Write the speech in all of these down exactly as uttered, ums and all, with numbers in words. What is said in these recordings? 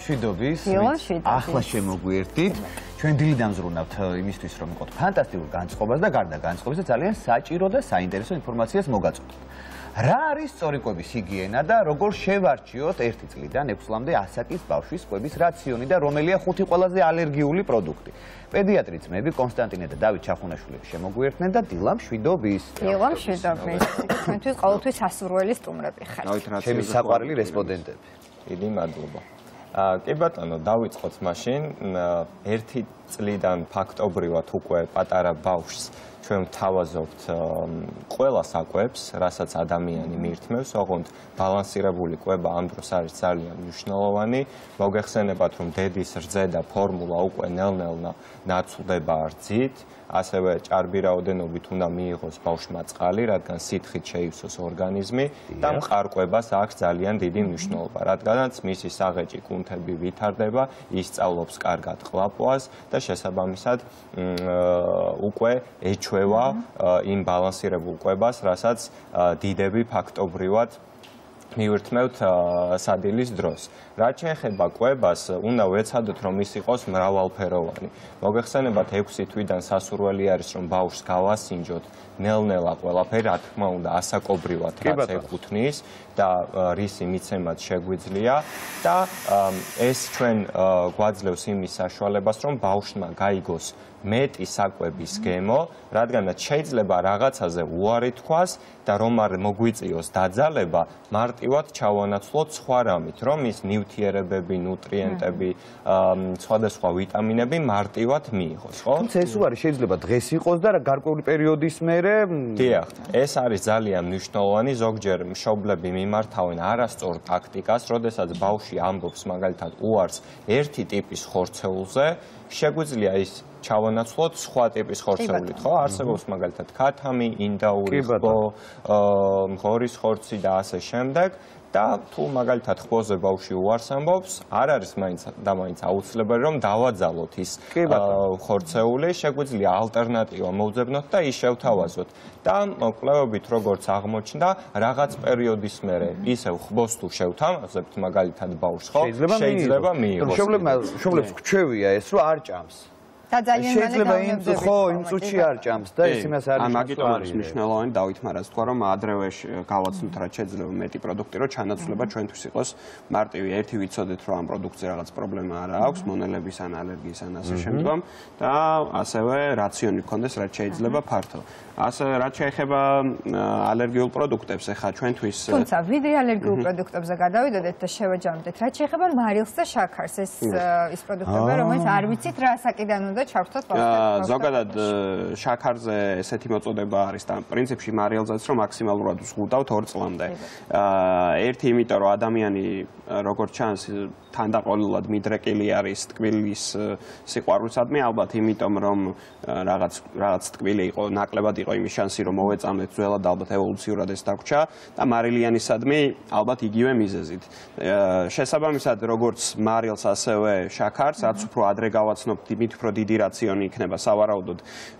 შვიდობის, ახლა შემოგვიერთდით. ჩვენ დილიდან ვზრუნავთ იმისთვის, რომ ვიყოთ ფანტასტიკურ განწყობას და გარდა განწყობისა ძალიან საჭირო და საინტერესო ინფორმაციას მოგაწოდოთ. რა არის სწორი კვების ჰიგიენა და როგორ შევარჩიოთ ერთი წლიდან ექვს წლამდე ასაკის ბავშვის კვების რაციონი და რომელია ხუთი ყველაზე ალერგიული პროდუქტი. პედიატრი ძმები კონსტანტინე და დავით ჩახუნაშვილები შემოგვიერთდნენ და დილა მშვიდობის. დილა მშვიდობის. ჩვენთვის ყოველთვის სასურველი სტუმრები ხართ. ჩემი საყვარელი რესპონდენტები. დიდი მადლობა. კი ბატონო, დავიწყოთ მაშინ ერთი წლიდან ფაქტობრივად უკვე პატარა ბავშვს ჩვენ ვთავაზობთ ყველა საკვებს, რასაც ადამიანი მიირთმევს, ოღონდ ბალანსირებული კვება ამ დროს არის ძალიან მნიშვნელოვანი. მოგეხსენებათ, რომ დედის რძე და ფორმულა უკვე ნელ-ნელა ნაცვლდება რძით, ასევე ჭარბი რაოდენობით უნდა მიიღოს ბავშვმა წყალი, რადგან სითხით შეივსოს ორგანიზმი და მყარკვებას აქვს ძალიან დიდი მნიშვნელობა, რადგანაც მისი საღეჭი კუნთები ვითარდება, ისწავლობს კარგად ყლაპვას და შესაბამისად უკვე ეჩვევა იმ ბალანსირებულ კვებას, რასაც დიდები ფაქტობრივად მივირთმევთ სადილის დროს. რაც შეეხება კვებას, უნდა ვეცადოთ, რომ ის იყოს მრავალფეროვანი. მოგეხსენებათ, ექვსი თვიდან სასურველი არის, რომ ბავშვს გავასინჯოთ ნელ-ნელა ყველაფერი, რა თქმა უნდა, ასაკობრივად რაც ეკუთვნის და რისი მიცემაც შეგვიძლია და ეს ჩვენ გვაძლევს იმის საშუალებას, რომ ბავშვმა გაიგოს მეტი საკვების გემო, რადგანაც შეიძლება რაღაცაზე უარი თქვას და რომ არ მოგვიწიოს დაძალება, მარტივად ჩავანაცვლოთ სხვა რამით, რომ ის ნივთიერებები, ნუტრიენტები, სხვადასხვა ვიტამინები მარტივად მიიღოს, ხო? თუმცა ეს უარი შეიძლება დღეს იყოს და გარკვეული პერიოდის მერე. დიახ, ეს არის ძალიან მნიშვნელოვანი, ზოგჯერ მშობლები მიმართავენ არასწორ ტაქტიკას, როდესაც ბავშვი ამბობს მაგალითად უარს ერთი ტიპის ხორცეულზე, შეგვიძლია ის ჩავანაცვლოთ სხვა ტიპის ხორცეულით, ხო? არსებობს მაგალითად ქათამი, ინდაური, ხბო, ღორის ხორცი და ასე შემდეგ. და თუ მაგალითად ხბოზე ბავშვი უარს ამბობს, არ არის მაინც და მაინც აუცილებელი რომ დავაძალოთ ის ხორცეული, შეგვიძლია ალტერნატივა მოვძებნოთ და ის შევთავაზოთ. და კვლევებით როგორც აღმოჩნდა, რაღაც პერიოდის მერე ისევ ხბოს თუ შევთავაზებთ მაგალითად ბავშვს, ხო? შეიძლება მიიღოს. მშობლებს გვჩვევია ეს, რომ არ ჭამს. შეიძლება იმ ხო იმ წუთში არ ჭამს და ეს იმას არის. ამიტომ არის მნიშვნელოვანი დავით მარას თქვა რომ ადრევე გავაცნოთ რაც შეიძლება მეტი პროდუქტი რომ ჩანაცვლება ჩვენთვის იყოს მარტივი ერთი ვიცოდეთ რომ ამ პროდუქტზე რაღაც პრობლემა არ აქვს მონელების ან ალერგიის ან ასე შემდგომ და ასევე რაციონი გქონდეს რაც შეიძლება ფართო. ასე რაც შეეხება ალერგიულ პროდუქტებს ახლა ჩვენთვის თუმცა ვიდრე ალერგიულ პროდუქტებზე გადავიდოდეთ და შევაჯამდეთ რაც შეეხება მარილს და შაქარს ეს ის პროდუქტები რომელიც არ ვიცით რა ასაკიდან უნდა ჩავთოთ ბავშვებს. ზოგადად შაქარზე ესეთი მოწოდება არის და პრინციპში მარილზეც რომ მაქსიმალურად ვზღუდავთ ორ წლამდე. ერთი იმიტომ რომ ადამიანი როგორც ჩანს თანდაყოლილად მიდრეკილი არის ტკბილის სიყვარულისადმი, ალბათ იმიტომ რომ რაღაც რაღაც ტკბილი იყო, ნაკლებად იყო იმის შანსი რომ მოვეწამეთ ძველად ალბათ ევოლუციურად ეს დაგვრჩა და მარილიანისადმი ალბათ იგივე მიზეზით. შესაბამისად როგორც მარილს ასევე შაქარს, რაც უფრო ადრე გავაცნობთ, მით უფრო დიდი რაციონი იქნება სავარაუდოდ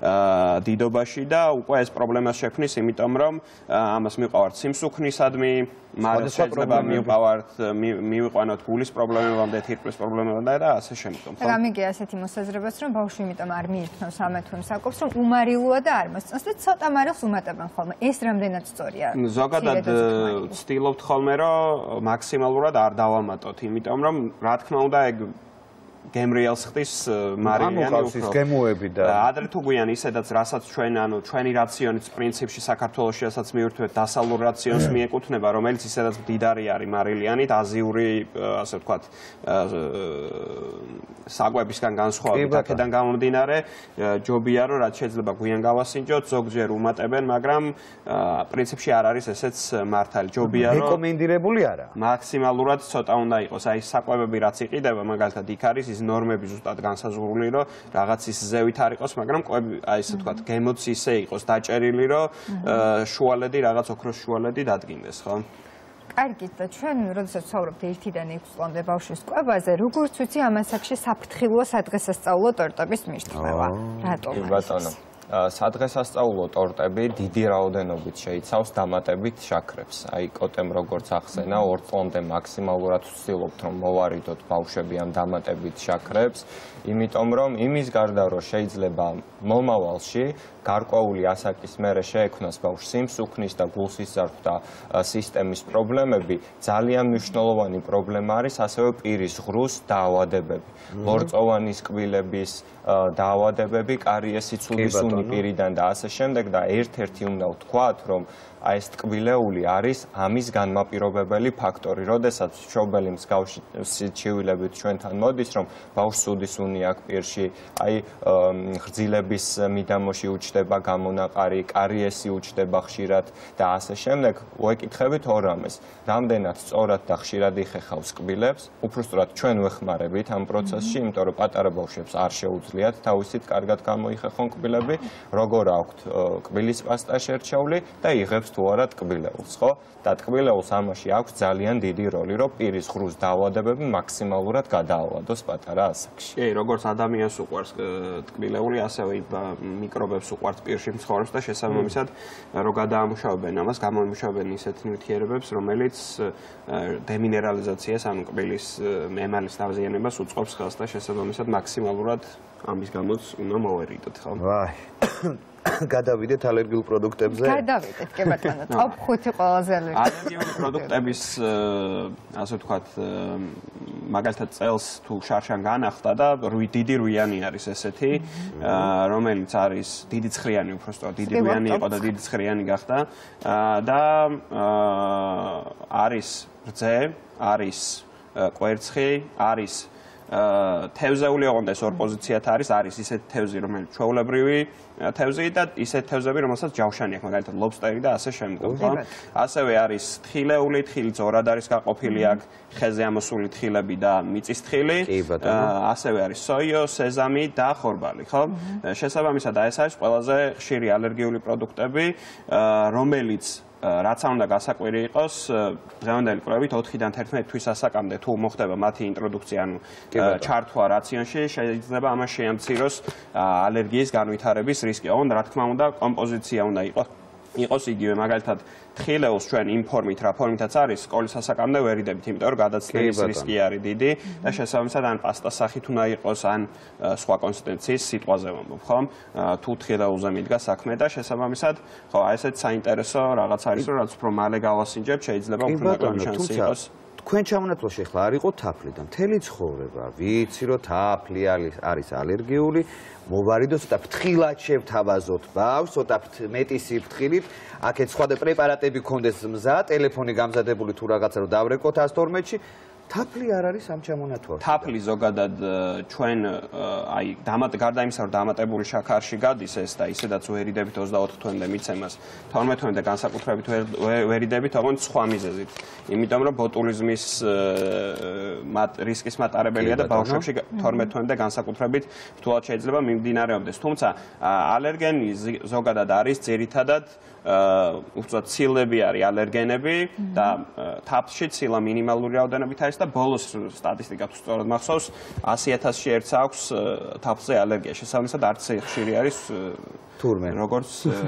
დიდობაში და უკვე ეს პრობლემას შექმნის, იმიტომ რომ ამას მივყავართ სიმსუქნისადმი, მარილს შეიძლება მივყავართ, მივიყვანოთ გულის პრობლემებამდე, თირკმლის პრობლემებამდე და ასე შემდგომ. და გამიგია ასეთი მოსაზრებაც, რომ ბავშვი იმიტომ არ მიირთმევს ამ თუ იმ საკვებს, რომ უმარილოა და არ მოსწონს და ცოტა მარილს უმატებენ ხოლმე. ეს რამდენად სწორია? ზოგადად ვცდილობთ ხოლმე, რომ მაქსიმალურად არ დავამატოთ, იმიტომ რომ რა თქმა უნდა ეგ გემრიელს ხდის მარილიანი უფრო. გემოები და ადრე თუ გვიან ისედაც რასაც ჩვენ ანუ ჩვენი რაციონიც პრინციპში საქართველოში რასაც მივირთვეთ დასავლურ რაციონს მიეკუთვნება, რომელიც ისედაც მდიდარი არის მარილიანით, აზიური ასე ვთქვათ საკვებისგან განსხვავებით, აქედან გამომდინარე ჯობია რომ რაც შეიძლება გვიან გავასინჯოთ, ზოგჯერ უმატებენ, მაგრამ პრინციპში არ არის ესეც მართალი. ჯობია რომ რეკომენდირებული არა. მაქსიმალურად ცოტა უნდა იყოს. აი საკვებები რაც იყიდება, მაგალითად იქ არის ის ნორმები ზუსტად განსაზღვრული, რომ რაღაც ის ზევით არ იყოს, მაგრამ კვები, აი ესე ვთქვათ, გემოც ისე იყოს დაჭერილი, რომ შუალედი რაღაც ოქროს შუალედი დადგინდეს, ხო? კარგით და ჩვენ როდესაც ვსაუბრობთ ერთიდან ექვს წლამდე ბავშვის კვებაზე, როგორც ვიცი ამ ასაკში საფრთხილოა სადღესასწაულო ტორტების მირთმევა. რატომ? ბატონო, სადღესასწაულო ტორტები დიდი რაოდენობით შეიცავს დამატებით შაქრებს. აი კოტემ როგორც ახსენა, ორ წლამდე მაქსიმალურად ვცდილობთ რომ მოვარიდოთ ბავშვები ამ დამატებით შაქრებს, იმიტომ რომ იმის გარდა რომ შეიძლება მომავალში გარკვეული ასაკის მერე შეექმნას ბავშვს სიმსუქნის და გულსისძარღვთა სისტემის პრობლემები, ძალიან მნიშვნელოვანი პრობლემა არის ასევე პირის ღრუს დაავადებები, ლორწოვანის კბილების დაავადებები, კარიესი ცუდი პირიდან და ასე შემდეგ და ერთ-ერთი უნდა ვთქვათ, რომ აი ეს ტკბილეული არის ამის განმაპირობებელი ფაქტორი. როდესაც მშობელი მსგავსი ჩივილებით ჩვენთან მოდის, რომ ბავშვს სუდისუნი აქვს პირში, აი ღრძილების მიდამოში უჩნდება გამონაყარი, კარიესი უჩნდება ხშირად და ასე შემდეგ, ვეკითხებით ორ რამეს. რამდენად სწორად და ხშირად იხეხავს კბილებს, უბრალოდ ჩვენ ვეხმარებით ამ პროცესში, იმიტომ რომ პატარა ბავშვებს არ შეუძლიათ თავისით კარგად გამოიხეხონ კბილები, როგორ აქვთ კბილის პასტა შერჩეული და იღებს თუ არა ტკბილეულს, ხო? და ტკბილეულს ამაში აქვს ძალიან დიდი როლი, რომ პირის ღრუს დაავადებები მაქსიმალურად გადაავადოს პატარა ასაკში. კი, როგორც ადამიანს უყვარს ტკბილეული, ასევე მიკრობებს უყვარს პირში მცხოვრებს და შესაბამისად, რომ გადაამუშავებენ ამას, გამომუშავებენ ისეთ ნივთიერებებს, რომელიც დემინერალიზაციას, ანუ კბილის ემალის დაზიანებას უწყობს ხელს და შესაბამისად მაქსიმალურად ამის გამოც უნდა მოვერიდოთ, ხო? ვაი. გადავიდეთ ალერგიულ პროდუქტებზე. გადავიდეთ, კი ბატონო, ტოპ ხუთი ყველაზე ალერგიული პროდუქტების, ასე ვთქვათ, მაგალითად წელს თუ შარშან განახდა და დიდი რუიანი არის ესეთი, რომელიც არის დიდი ცხრიანი, უბრალოდ დიდი რუიანი იყო და დიდი ცხრიანი გახდა და არის რძე, არის კვერცხი, არის თევზეული ოღონდ ეს ორ პოზიციად არის, არის ისეთი თევზი, რომელიც ჩვეულებრივი თევზი და ისეთი თევზები, რომელსაც ჯავშანი აქვს, მაგალითად ლობსტერი და ასე შემდეგ, ხო? ასევე არის თხილეული, თხილიც ორად არის გაყოფილი აქ, ხეზე ამოსული თხილები და მიწის თხილი, ასევე არის სოიო, სეზამი და ხორბალი, ხო? შესაბამისად, ეს არის ყველაზე ხშირი ალერგიული პროდუქტები, რომელიც რაც უნდა გასაკვირი იყოს, დღევანდელი კვლევით ოთხიდან თერთმეტი თვის ასაკამდე თუ მოხდება მათი ინტროდუქცია, ანუ ჩართვა რაციონში, შეიძლება ამას შეამციროს ალერგიის განვითარების რისკი. ოღონდ რა თქმა უნდა, კომპოზიცია უნდა იყოს იყოს იგივე, მაგალითად თხილეულს ჩვენ იმ ფორმით, რა ფორმითაც არის, სკოლის ასაკამდე ვერიდებით, იმიტომ რომ გადაცდების რისკი არის დიდი და შესაბამისად ან პასტას სახით უნდა იყოს, ან სხვა კონსისტენციის სიტყვაზე ვამბობ, ხო? თუ თხილეულზე მიდგა საქმე და შესაბამისად, ხო, აი ესეთ საინტერესო რაღაც არის, რომ რაც უფრო მალე გავასინჯებთ, შეიძლება უფრო ნაკლები შანსი იყოს. თქვენ ჩამონათვალში ხლა არ იყო თაფლი და მთელი ცხოვრება ვიცი რომ თაფლი არის ალერგიული, მოვარიდოთ, ცოტა ფრთხილად შევთავაზოთ ბავშვს, ცოტა მეტი სიფრთხილით, აქეთ სხვა და პრეპარატები გქონდეს მზად, ტელეფონი გამზადებული თუ რაღაცა რომ დავრეკოთ ას თორმეტში, თაფლი არ არის ამ ჩამონათვალში. თაფლი ზოგადად ჩვენ აი გარდა იმისა, რომ დამატებული შაქარში გადის ეს და ისედაც ვერიდებით ოცდაოთხ თვემდე მიცემას, თორმეტ თვემდე განსაკუთრებით ვერიდებით, ოღონდ სხვა მიზეზით. იმიტომ რომ ბოტულიზმის რისკის მატარებელია და ბავშვებში თორმეტ თვემდე განსაკუთრებით რთულად შეიძლება მიმდინარეობდეს. თუმცა ალერგენი ზოგადად არის ძირითადად უბრალოდ ცილები არის ალერგენები და თაფლში ცილა მინიმალური რაოდენობით არის და ბოლოს სტატისტიკა თუ სწორად მახსოვს ასი ათასში ერთს აქვს თაფლზე ალერგია. შესაბამისად არც ხშირი არის თურმე როგორც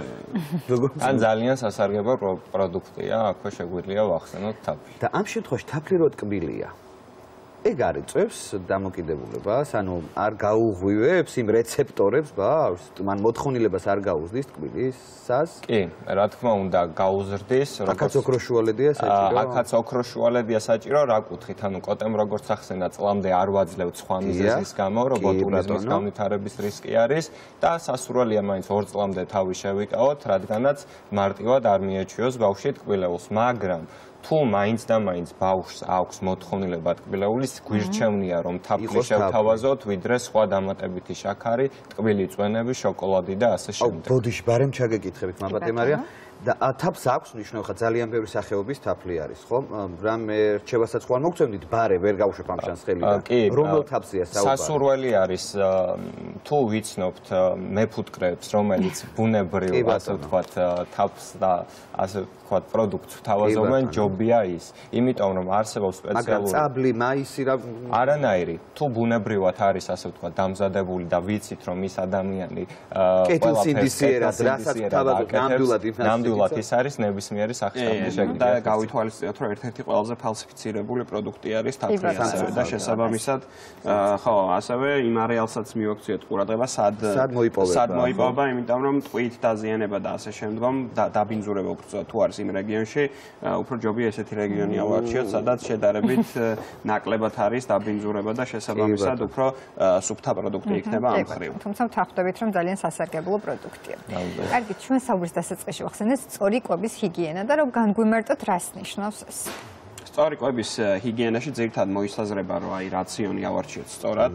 ან ძალიან სასარგებლო პროდუქტია, აქვე შეგვიძლია ვახსენოთ თაფლი. და ამ შემთხვევაში თაფლი რო ტკბილია, ეგ არ იწევს დამოკიდებულებას, ანუ არ გაუღვივებს იმ რეცეპტორებს ბავშვს, მან მოთხოვნილებას არ გაუზრდის ტკბილისას? კი, რა თქმა უნდა, გაუზრდის, როგორც აქაც ოქროშუალედია საჭირო. აქაც ოქროშუალედია საჭირო, რა კუთხით, ანუ კოტემ როგორც ახსენა, წლამდე არ ვაძლევთ სხვა მიზეზის გამო, რომ ბოტულიზმის განვითარების რისკი არის და სასურველია მაინც ორ წლამდე თავი შევიკავოთ, რადგანაც მარტივად არ მიეჩვიოს ბავშვი ტკბილეულს, მაგრამ თუ მაინც და მაინც ბავშვს აქვს მოთხოვნილება ტკბილეულის, გვირჩევნია რომ თაფლი შევთავაზოთ, ვიდრე სხვა დამატებითი შაქარი, ტკბილი წვენები, შოკოლადი და ასე შემდეგ. ბოდიში, ბარემ ჩაგეკითხებით, მაბატე მარია. და თაფლს აქვს მნიშვნელობა, ძალიან ბევრი სახეობის თაფლი არის, ხო? რამე რჩევასაც ხო არ მოგწევდით, ბარე ვერ გავუშვებ ამ შანს ხელიდან. რომელ თაფლზეა საუბარი? სასურველი არის თუ ვიცნობთ მეფუტკრეებს, რომელიც ბუნებრივ, ასე ვთქვათ, თაფლს და ასე ვთქვათ, პროდუქტს თავაზობენ, ჯობია ის. იმიტომ რომ არსებობს სპეციალური მაგრამ წაბლი, მაისი რა არანაირი, თუ ბუნებრივად არის, ასე ვთქვათ, დამზადებული და ვიცით რომ ის ადამიანი კეთილსინდისიერად, რასაც თავაზობთ, ნამდვილად იმას ნამდვილად ის არის ნებისმიერი სახის თაფლი და გავითვალისწინოთ, რომ ერთ-ერთი ყველაზე ფალსიფიცირებული პროდუქტი არის თაფლი ასევე და შესაბამისად, ხო, ასევე იმ არეალსაც მივაქციოთ ყურადღება, სად სად მოიპოვება, იმიტომ რომ ტყვით დაზიანება და ასე შემდგომ დაბინძურება უფრო თუ არის იმ რეგიონში, უფრო ჯობია ესეთი რეგიონი ავარჩიოთ, სადაც შედარებით ნაკლებად არის დაბინძურება და შესაბამისად უფრო სუფთა პროდუქტი იქნება ამ მხრივ. თუმცა ვთანხმდებით, რომ ძალიან სასარგებლო პროდუქტია. კარგი, ჩვენ საუბრის დასაწყისში ვახსენეთ სწორი კვების ჰიგიენა და რომ განგვიმარტოთ, რას ნიშნავს ეს? სწორი კვების ჰიგიენაში ძირითადად მოისაზრება, რომ აი რაციონი ავარჩიოთ სწორად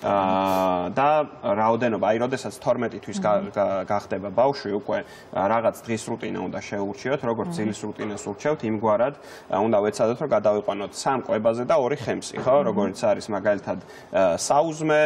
და რაოდენობა, აი როდესაც თორმეტი თვის გახდება ბავშვი, უკვე რაღაც დღის რუტინა უნდა შეურჩიოთ, როგორც ძილის რუტინას ურჩევთ, იმგვარად უნდა ვეცადოთ, რომ გადავიყვანოთ სამ კვებაზე და ორი ხემსი, ხო, როგორც არის მაგალითად საუზმე,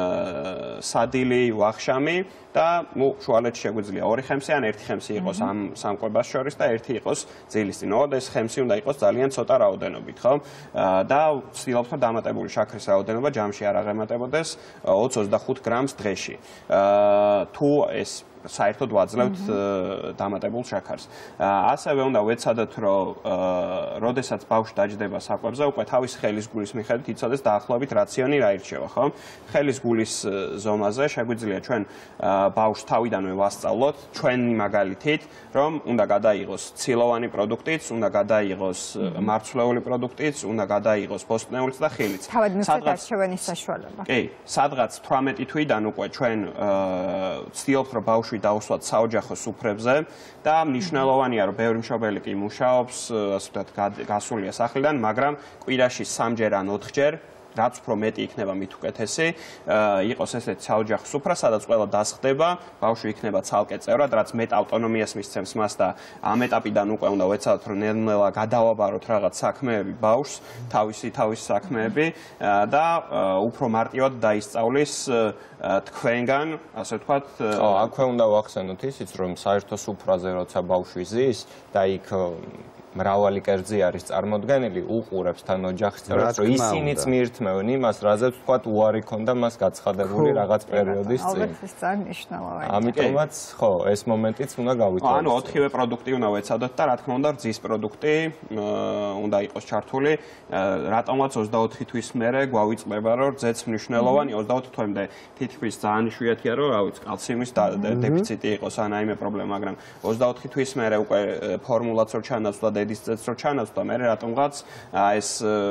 სადილი, ვახშამი და შუალედში შეგვიძლია ორი ხემსი ან ერთი ხემსი იყოს ამ სამ კვებას შორის და ერთი იყოს ძილის წინ. ოღონდ ეს ხემსი უნდა იყოს ძალიან ცოტა რაოდენობით, ხო? და ვცდილობთ, რომ დამატებული შაქრის რაოდენობა ჯამში არ აღემატებოდეს ოცი ოცდახუთ გრამს დღეში. თუ ეს საერთოდ ვაძლევთ დამატებულ შაქარს. ასევე უნდა ვეცადოთ, რომ როდესაც ბავშვი დაჯდება საკვებზე, უკვე თავის ხელის გულის მიხედვით იცოდეს დაახლოებით რაციონი რა ირჩევა, ხო? ხელის გულის ზომაზე შეგვიძლია ჩვენ ბავშვს თავიდანვე ვასწავლოთ, ჩვენი მაგალითით, რომ უნდა გადაიღოს ცილოვანი პროდუქტიც, უნდა გადაიღოს მარცვლეული პროდუქტიც, უნდა გადაიღოს ბოსტნეულიც და ხილიც. თავად მივცეთ არჩევანის საშუალება. კი, სადღაც თვრამეტი თვიდან უკვე ჩვენ ვცდილობთ, რომ ბავშვი დაუსვათ საოჯახო სუფრებზე და მნიშვნელოვანია, რომ ბევრი მშობელი კი მუშაობს, ასე ვთქვათ, გასულია სახლიდან, მაგრამ კვირაში სამჯერ ან ოთხჯერ რაც უფრო მეტი იქნება მით უკეთესი, იყოს ესეთი საოჯახო სუფრა, სადაც ყველა დასხდება, ბავშვი იქნება ცალკე წევრად, რაც მეტ ავტონომიას მისცემს მას და ამ ეტაპიდან უკვე უნდა ვეცადოთ, რომ ნელ-ნელა გადავაბაროთ რაღაც საქმეები ბავშვს, თავისი თავისი საქმეები და უფრო მარტივად დაისწავლის თქვენგან, ასე ვთქვათ. ხო, აქვე უნდა ვახსენოთ ისიც, რომ საერთო სუფრაზე როცა ბავშვი ზის და იქ მრავალი კერძი არის წარმოდგენილი, უყურებს თან ოჯახის წევრებს, რომ ისინიც მიირთმევენ იმას, რაზეც ვთქვათ, უარი ქონდა მას გაცხადებული რაღაც პერიოდის წინ. ალბათ ეს ძალიან მნიშვნელოვანია. ამიტომაც, ხო, ეს მომენტიც უნდა გავითვალისწინოთ. ანუ ოთხივე პროდუქტი უნდა ვეცადოთ და რა თქმა უნდა, რძის პროდუქტი უნდა იყოს ჩართული. რატომაც ოცდაოთხი თვის მერე გვავიწყდება, რომ რძეც მნიშვნელოვანი, ოცდაოთხი თვემდე თითქმის ძალიან იშვიათია, რომ რა ვიცი, კალციუმის დეფიციტი იყოს ან რაიმე პრობლემა, მაგრამ ოცდაოთხი თვის მერე უკვე ფორმულაც რო ჩანაცვლა ის წეც რო ჩანაცვლა, მე რატომღაც ეს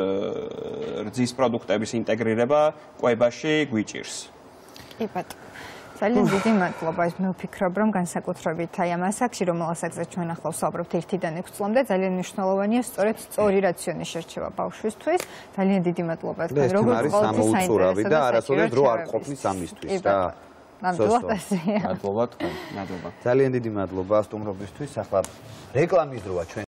რძის პროდუქტების ინტეგრირება კვებაში გვიჭირს. კი ბატონო. ძალიან დიდი მადლობა. მე ვფიქრობ, რომ განსაკუთრებით აი ამ ასაკში, რომელსაც ჩვენ ახლა ვსაუბრობთ ერთიდან ექვსი წლამდე, ძალიან მნიშვნელოვანია სწორედ სწორი რაციონის შერჩევა ბავშვისთვის. ძალიან დიდი მადლობა თქვენ, როგორც ყოველთვის საინტერესო და არასოდეს დრო არ ყოფნის ამისთვის და ნამდვილად ასეა. მადლობა თქვენ. მადლობა. ძალიან დიდი მადლობა სტუმრობისთვის. ახლა რეკლამის დროა ჩვენ